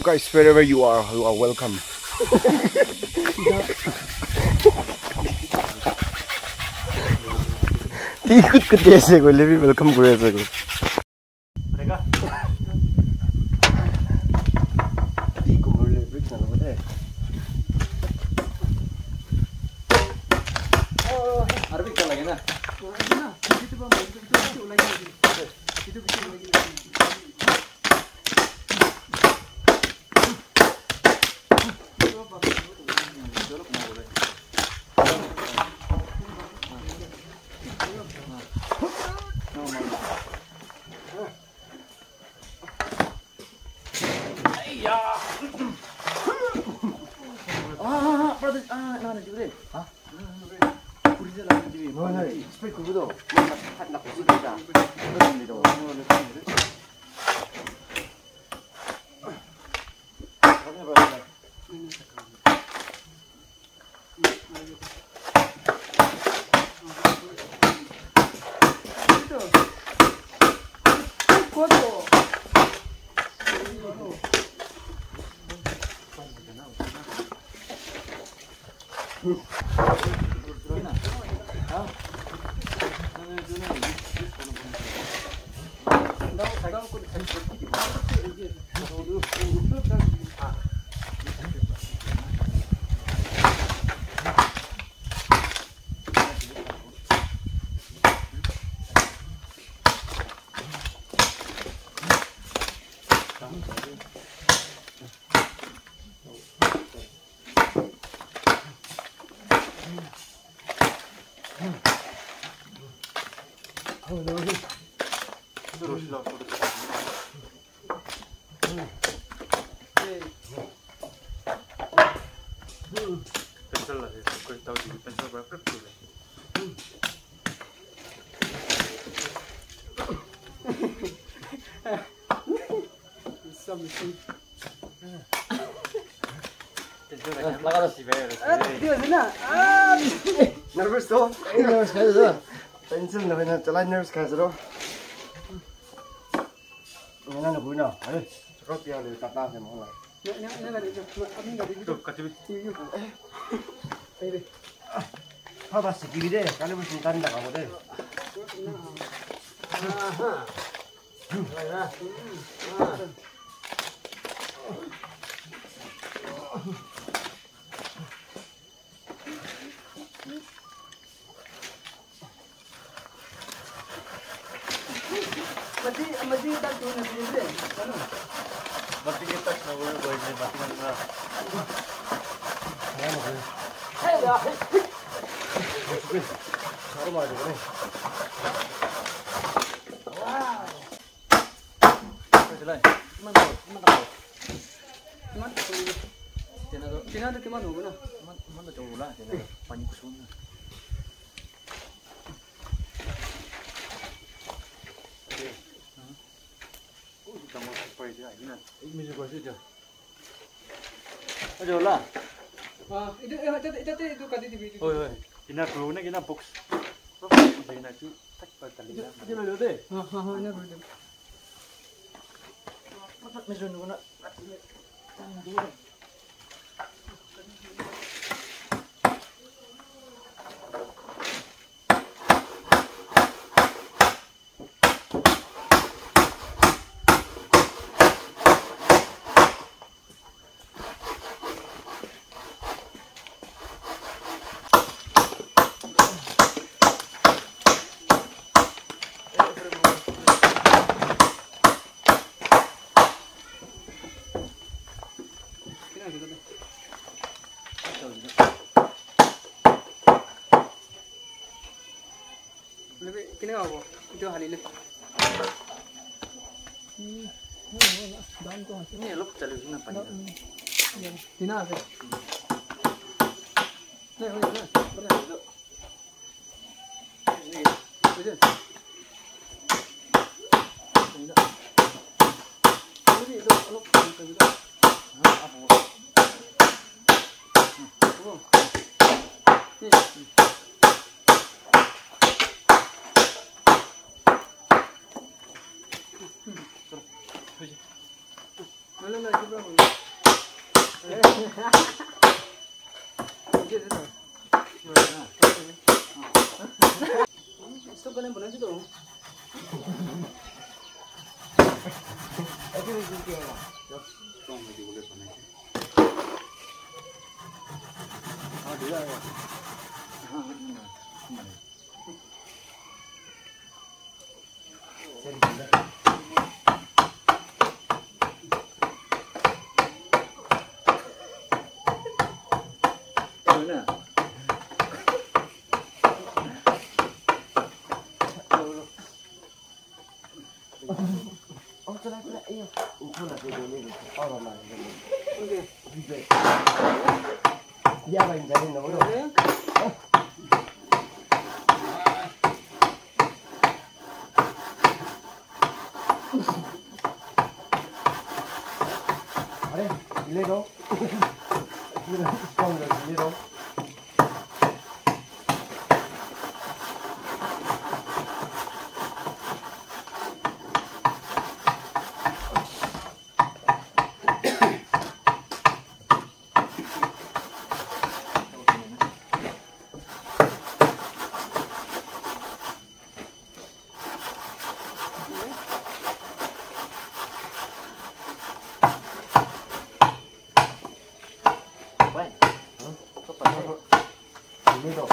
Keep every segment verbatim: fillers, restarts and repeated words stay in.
guys, wherever you are, you are welcome. Ikut ke desa ko, lebih welcome ko desa ko. Mereka. Di ko boleh break na naman eh. Oh, Arabic ka lagi na. Na, dito ba mo? Dito dito lagi. Dito dito lagi. Ah, brother, ah, no, no, dito. Ha? Puri dia lagi dito. No, no, speed ko dito. Hat na ko dito. Dito. Oh no. Terus lah terus. Pensel lah, aku tahu di pensel berapa tu lah. Something. Laga si bayar. Dia sana. Ah. Nervous tu? Nervous kan tu? Pencil na na chala nervous kan tu? Mana nak guna? Eh, cakap dia le kata saya mahu lah. Ya, ya, ya, ada. Abi ada itu. Kata itu. Eh. Apa bahasa kiri deh? Kalau mesti tanda kamu deh. Aha. Mana? Ah. Mati, mati tak tu nak sini. Mati kita nak boleh boleh ni mati mana? Mana boleh? Hey dah. Baru mau ada ni. Wow. Jalan. Mana? Mana tahu? Mana tahu? Cina tu, Cina tu kemana tu? Mana mana jauh lah, Cina panik kusun. Ini juga saja. Aduh lah. Ah, itu itu itu itu kadi di video. Oh, oh. Ina perlu nak ina box. Ina tu tak patah lagi. Itu mana tu? Ha ha ha, ina perlu. Apa mesin tu nak? Tangan dulu. Lebih kini apa? Itu hari ini. Hmm, daun tu. Ini elok cari sini apa ni? Tina ada. Nih, nih, nih. Berapa itu? Ini, itu. Ini. Ini itu elok kita juga. Ah, apa? Oh. Ini. Mana Stop ka na ba na dito? Ito yung hindi ko. Kung hindi ulit pa na. Ah, di lang. Ano na? Oh, tara, tara. Ayun. Ito na, ito na. Oh, mama. Okay. Dia apa yang jadi nomor? Are, ini dong. Ini dong, ini dong. Ini dong.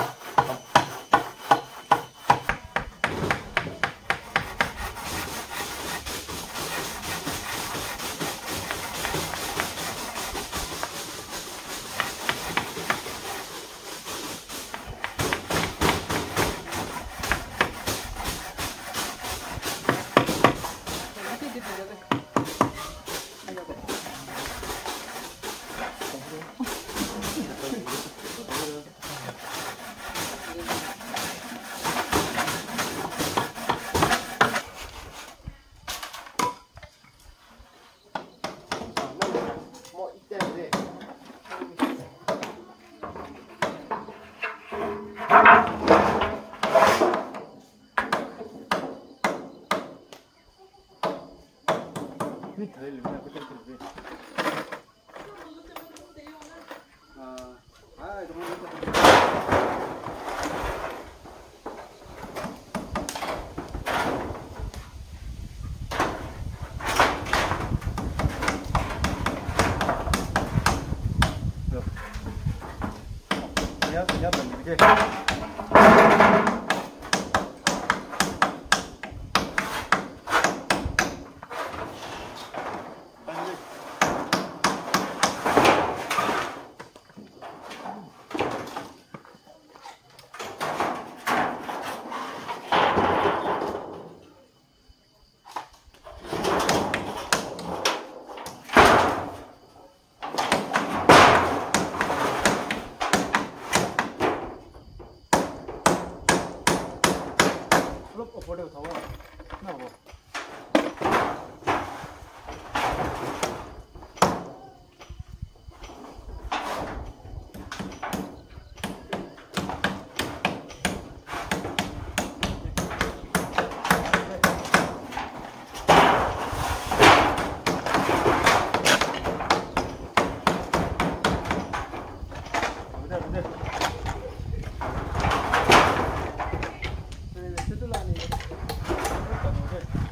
Siap, siap, oke. Photo उठाओ ना वो Itu lah nih.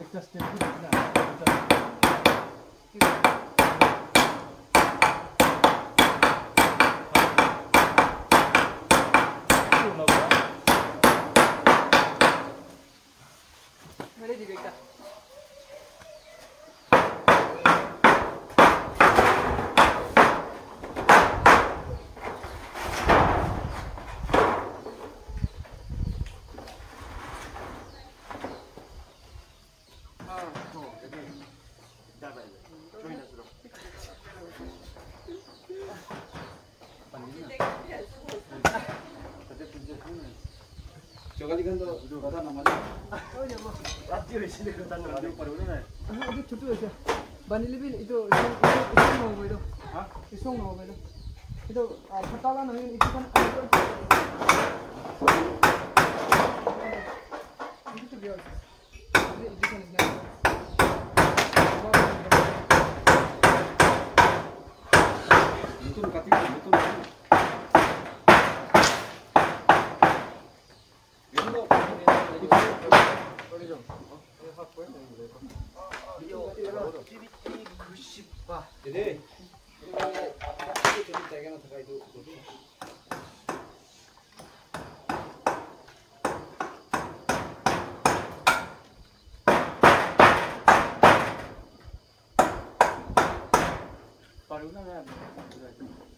একটা step না মেরে দিবে একটা সকালে কিন্তু কথা না মানে রাত্রি হয়েছে কথা না মানে পারবে না itu cutu aja bani lebih itu itu itu mau bedo হ্যাঁ itu mau bedo itu katakan nanti itu kan itu tuh biasa itu itu kan biasa নতুন কাটি নতুন Jadi, ini jadi jaga nanti kayak itu. Baru nana.